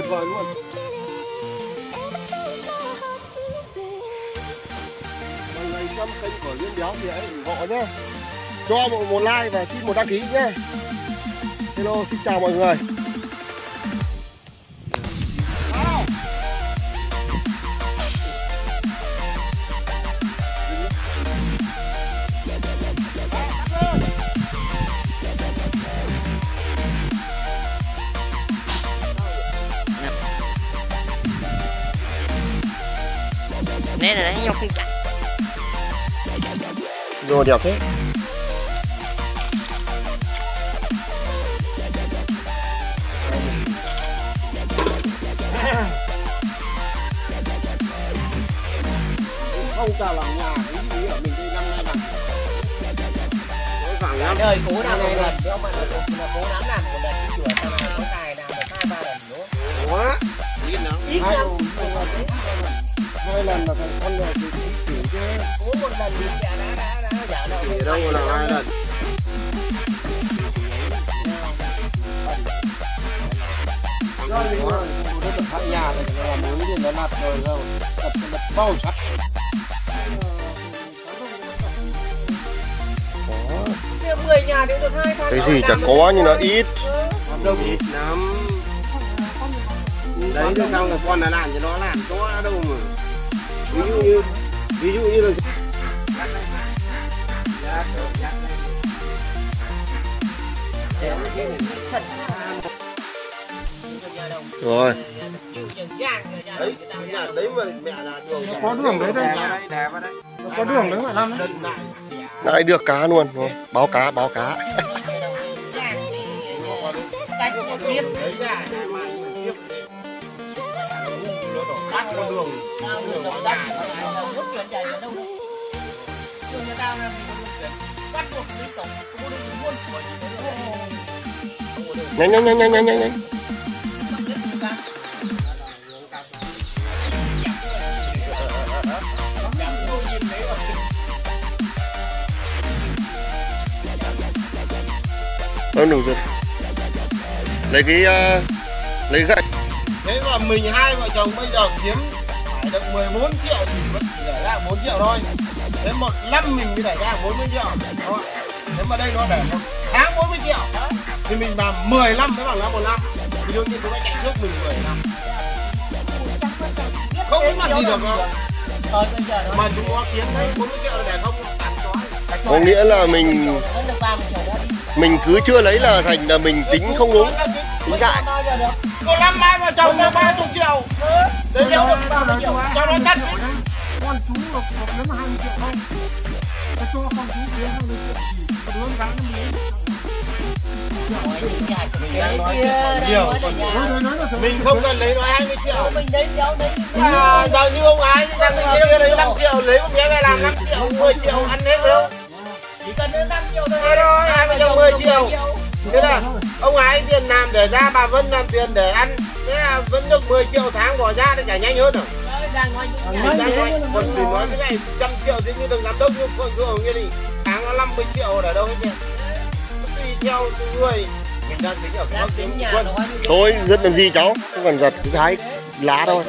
tuyệt vời luôn. Mọi người xem kênh của Liên Béo thì hãy ủng hộ nhé, cho một like và xin một đăng ký nhé. Hello, xin chào mọi người. Nè này nhau không chặt. Rồi đẹp thế. Không cả làm nhà cái gì ở mình đây năm nay bằng. Đời cố nào này lần đâu mà nó cố lắm làm một lần chữa sao nào có tài nào được 2-3 lần nữa. Quá. Ít lắm. Ít lắm. 2 lần là con này thì chỉ chứ. Cố một lần thì đã giả đâu. Thì đâu là 2 lần. Rồi thì nó tập thay nhà rồi làm mới thì nó lặt rồi tập bao sắt. Thế 10 nhà đến được 2 tháng. Cái gì chả có nhưng nó ít. Đâu ít lắm. Đấy thì xong là con là làm cho nó làm có đâu mà. Ví dụ như là rồi đấy mà mẹ là đường có đường đấy đây, có đường đấy mà Lâm đấy. lại được cá luôn, báo cá nhanh. Đủ rồi. Lấy gạch. Thế mà mình hai vợ chồng bây giờ kiếm phải được 14 triệu thì vẫn chỉ để ra 4 triệu thôi. Thế một năm mình mới để ra 40 triệu. Đó. Thế mà đây nó để một tháng 40 triệu. Thì mình làm 10 năm mới bằng là 1 năm. Thì đương nhiên chúng ta chạy trước mình 10 năm. Không có mặt gì được đâu. Mà chúng có kiếm đấy 40 triệu là để không tặng cho. Có nghĩa là mình cứ chưa lấy là thành là mình tính không đúng, tính lại. Còn năm mai vào chồng là 30 triệu. Đấy nếu được 30 triệu cho nó cắt. Con chú được đến 20 triệu không? Cho con chú kia 20 triệu thì có đứa gắn nó lấy. Mình không cần lấy nó 20 triệu. Giờ như ông ái đang kia lấy 5 triệu, lấy một miếng này làm 5 triệu, 10 triệu ăn hết đâu. Chỉ cần đến 5 triệu thôi. Thế thôi, 20 triệu 10 triệu. Thế là ông ái tiền làm để ra, bà Vân làm tiền để ăn. Thế là vẫn được 10 triệu tháng bỏ ra thì chả nhanh hơn đâu. Còn thì nói cái này 100 triệu thì như đừng làm đông như Phượng Cường như thì tháng nó 50 triệu ở đâu hết tiền. Tùy theo người. Mình đang tính ở cái tính nhà thôi, rất làm gì cháu, không cần giật cái hái lá thôi.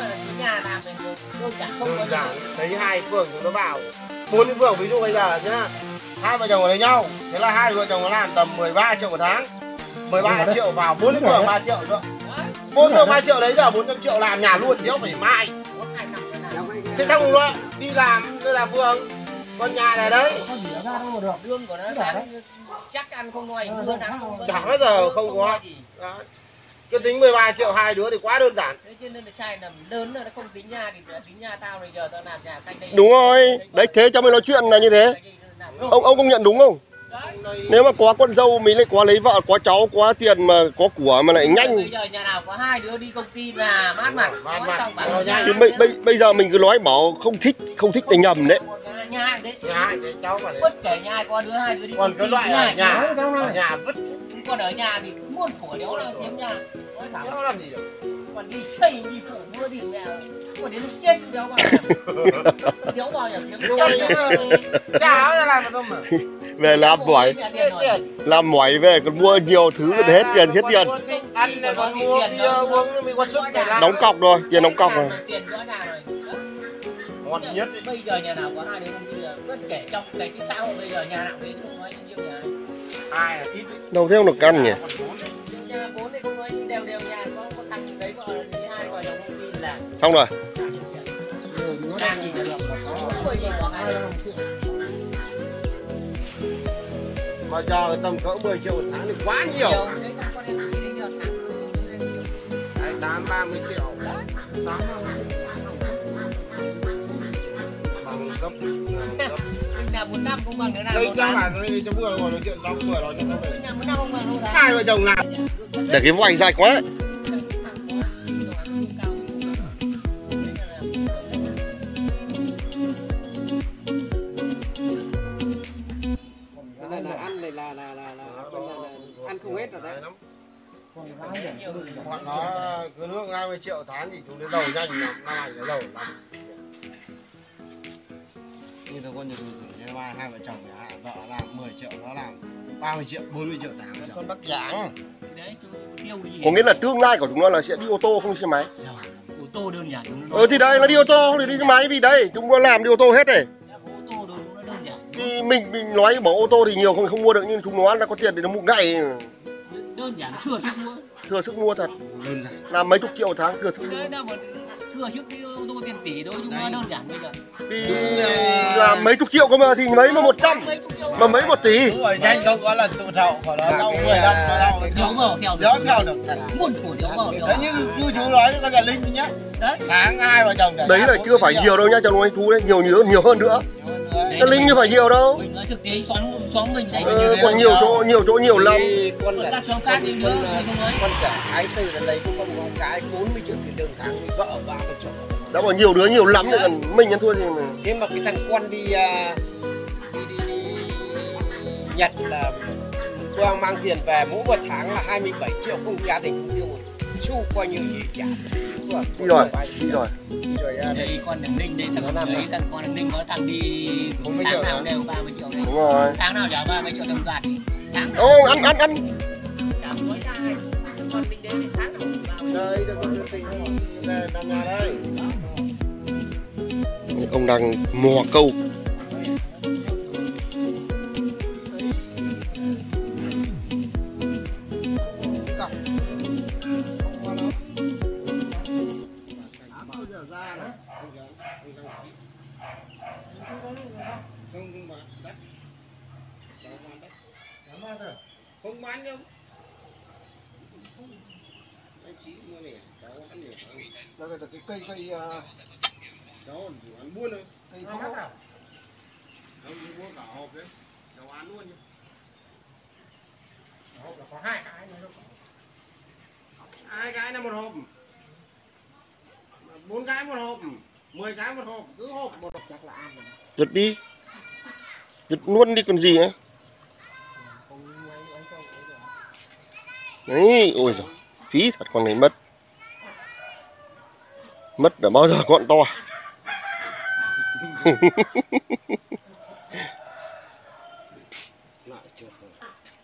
Đơn giản, thấy 2 phường nó vào 4 phường, ví dụ bây giờ nhá, 2 vợ chồng ở lấy nhau, thế là 2 vợ chồng nó làm tầm 13 triệu một tháng, 13 triệu vào 4 phường 3 triệu nữa, 4 phường 3 triệu đấy giờ 400 triệu làm nhà luôn, thiếu phải mai. Thế xong rồi đi làm phường, con nhà này đấy, lương của nó chắc ăn không ngoài mưa nắng không. Chả bao giờ không có. Cứ tính 13 triệu 2 đứa thì quá đơn giản. Thế cho nên là sai nằm lớn là nó không tính nhà thì tính nhà tao bây giờ tao làm nhà canh đây. Đúng rồi, đấy thế cho mới nói chuyện là như thế. Ông công nhận đúng không? Nếu mà có con dâu mình lại có lấy vợ, có cháu, có tiền mà có của mà lại nhanh. Bây giờ nhà nào có 2 đứa đi công ty là mát mặt. Bây giờ mình cứ nói bảo không thích thì nhầm đấy. Nhà đấy. Nhà đấy cháu mà. Bất kể nhà có đứa 2 đứa đi. Còn cái loại ở nhà vứt. Còn ở nhà thì muôn thủa đéo là kiếm nhà. Nó làm gì được. Còn đi xây đi phủ mưa đi mẹ. Còn đến lúc chết đéo bao đéo bao giờ kiếm chân. Chả ra làm được không mà. Về làm mỏi về còn mua nhiều thứ hết tiền. ăn này còn mua bia uống mới có sức để làm. Đóng cọc rồi, tiền đóng cọc rồi. Tiền rõ ràng rồi. Ngon nhất. Bây giờ nhà nào có 2 đứa không bia, bất kể trong cái xã hội bây giờ nhà nào đến không nói nhiều nhà. Ai là ít. Đâu theo được căn nhỉ? Nhà 4 thì không nói đều nhà có thằng nhìn đấy vợ thì 2 vợ chồng không đi là. Xong rồi. Đang nhìn được. Mà giờ tầm cỡ 10 triệu một tháng thì quá nhiều. Đấy, 30 triệu. Bằng cấp. Nhà 4 năm không bằng nữa nào. Đây các bạn ơi, cho vừa rồi nói chuyện xong vừa rồi cho nó về. Nhà 4 năm không bằng đâu. Hai vợ chồng làm. Để cái vành dài quá. Cái này là ăn này là ăn không hết rồi đấy. Bọn nó cứ nước 20 triệu tháng thì chúng nó giàu nhanh lắm, năm này nó giàu lắm. Như là con như hai vợ chồng nhà vợ làm 10 triệu, nó làm 30 triệu, 40 triệu tháng. Con bác giảng. Có nghĩa là tương lai của chúng nó là sẽ đi ô tô không đi xe máy. Ô tô đơn giản chúng nó. Thì đây nó đi ô tô không thì đi xe máy vì đây chúng nó làm đi ô tô hết rồi. Ô tô đơn giản. Thì mình nói bỏ ô tô thì nhiều không mua được nhưng chúng nó đã có tiền để nó mua gậy. Đơn giản thừa sức mua. Thừa sức mua thật. Làm mấy chục triệu một tháng thừa sức mua. Đấy là một thừa sức cái ô tô tiền tỷ thôi, chúng nó đơn giản bây giờ. Thì làm mấy chục triệu cơ mà thì mấy mà 100 mà mấy 1 tỷ. Đúng rồi, nhanh không có là tụ thầu của nó đâu 15 nó đâu. Thiếu vào theo được. Muôn thủ thiếu vào. Thế như chú nói con nhà Linh nhá. Đấy. Tháng 2 vợ chồng. Đấy là chưa phải nhiều đâu nha, chồng nói thú đấy, nhiều hơn nữa. Cái Linh như phải nhiều đâu. Mình nói thực tế xóm mình đấy. Còn nhiều chỗ nhiều lắm. Con là xóm khác đi nữa không nói. Con cả cái từ đến đây cũng không có cái 40 triệu tiền lương tháng thì vợ 30 triệu. Đã bảo nhiều đứa nhiều lắm rồi còn mình ăn thua gì mà. Thế mà cái thằng con đi Nhật là Quang mang tiền về mỗi một tháng là 27 triệu, không gia đình không tiêu một xu coi như gì cả. Đi rồi. Đây con thằng Ninh đây thằng đấy thằng con thằng Ninh có thằng đi tháng nào đều 30 triệu đấy. Đúng rồi. Tháng nào trả 30 triệu đồng loạt đi. Ô ăn. Tháng cuối ra này. Con Ninh đấy thì tháng nào 30 triệu. Đây là con tình đây nằm nhà đây. Ông đang mò câu. Không bán đâu. Đó là cái cây đó ăn buôn rồi. Cây không nào. Đâu mua cả hộp đấy. Đâu ăn luôn nhá. Đó là có 2 cái nữa đâu. 2 cái là một hộp. 4 cái một hộp, 10 cái một hộp, cứ hộp một hộp chắc là ăn rồi. Giật đi. Giật luôn đi còn gì ấy. Đấy, ôi giời, phí thật con này mất. Mất đã bao giờ con to. Lại trượt rồi.